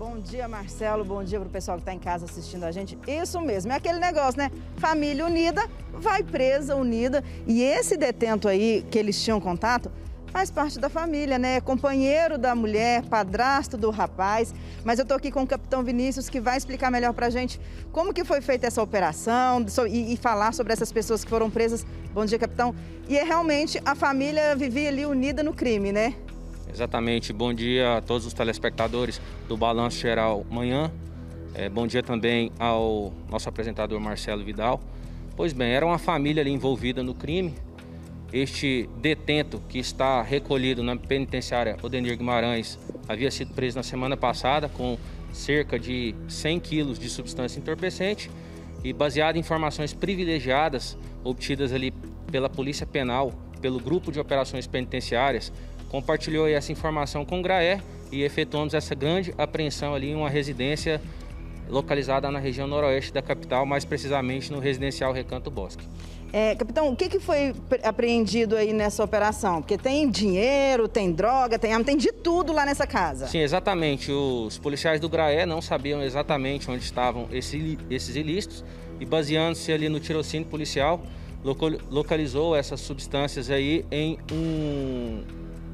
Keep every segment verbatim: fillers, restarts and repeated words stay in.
Bom dia, Marcelo. Bom dia para o pessoal que está em casa assistindo a gente. Isso mesmo, é aquele negócio, né? Família unida, vai presa unida. E esse detento aí, que eles tinham contato, faz parte da família, né? Companheiro da mulher, padrasto do rapaz. Mas eu tô aqui com o capitão Vinícius, que vai explicar melhor pra gente como que foi feita essa operação e, e falar sobre essas pessoas que foram presas. Bom dia, capitão. E é realmente a família vivia ali unida no crime, né? Exatamente. Bom dia a todos os telespectadores do Balanço Geral Manhã. É, bom dia também ao nosso apresentador Marcelo Vidal. Pois bem, era uma família ali envolvida no crime. Este detento que está recolhido na penitenciária Odenir Guimarães havia sido preso na semana passada com cerca de cem quilos de substância entorpecente e, baseado em informações privilegiadas obtidas ali pela Polícia Penal, pelo Grupo de Operações Penitenciárias, compartilhou essa informação com o GRAER e efetuamos essa grande apreensão ali em uma residência localizada na região noroeste da capital, mais precisamente no residencial Recanto Bosque. É, capitão, o que, que foi apreendido aí nessa operação? Porque tem dinheiro, tem droga, tem arma, tem de tudo lá nessa casa. Sim, exatamente. Os policiais do GRAER não sabiam exatamente onde estavam esse, esses ilícitos e, baseando-se ali no tirocínio policial, localizou essas substâncias aí em um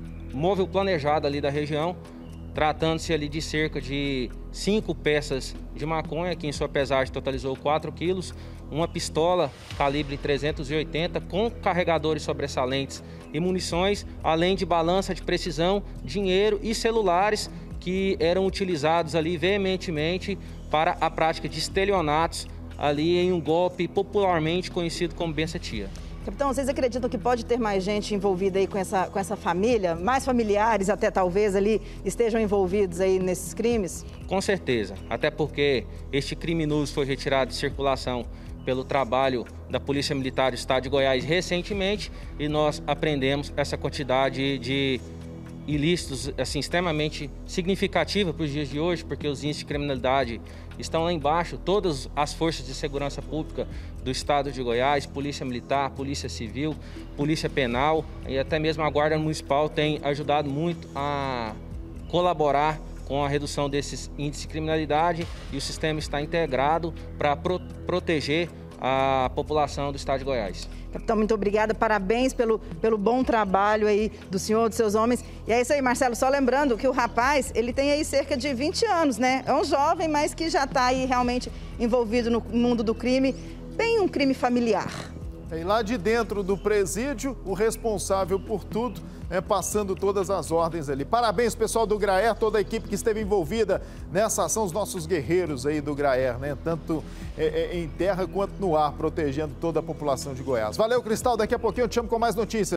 móvel planejado ali da região, tratando-se ali de cerca de cinco peças de maconha, que em sua pesagem totalizou quatro quilos, uma pistola calibre trezentos e oitenta com carregadores sobressalentes e munições, além de balança de precisão, dinheiro e celulares que eram utilizados ali veementemente para a prática de estelionatos ali em um golpe popularmente conhecido como benção-tia. Capitão, vocês acreditam que pode ter mais gente envolvida aí com essa, com essa família? Mais familiares até talvez ali estejam envolvidos aí nesses crimes? Com certeza, até porque este criminoso foi retirado de circulação pelo trabalho da Polícia Militar do Estado de Goiás recentemente e nós apreendemos essa quantidade de ilícitos assim, extremamente significativa para os dias de hoje, porque os índices de criminalidade estão lá embaixo. Todas as forças de segurança pública do Estado de Goiás, Polícia Militar, Polícia Civil, Polícia Penal e até mesmo a Guarda Municipal têm ajudado muito a colaborar com a redução desses índices de criminalidade e o sistema está integrado para pro proteger a população do Estado de Goiás. Capitão, muito obrigada, parabéns pelo, pelo bom trabalho aí do senhor, dos seus homens. E é isso aí, Marcelo, só lembrando que o rapaz, ele tem aí cerca de vinte anos, né? É um jovem, mas que já está aí realmente envolvido no mundo do crime, bem um crime familiar. E lá de dentro do presídio, o responsável por tudo, é, passando todas as ordens ali. Parabéns, pessoal do GRAER, toda a equipe que esteve envolvida nessa ação, os nossos guerreiros aí do GRAER, né? Tanto é, é, em terra quanto no ar, protegendo toda a população de Goiás. Valeu, Cristal, daqui a pouquinho eu te chamo com mais notícias.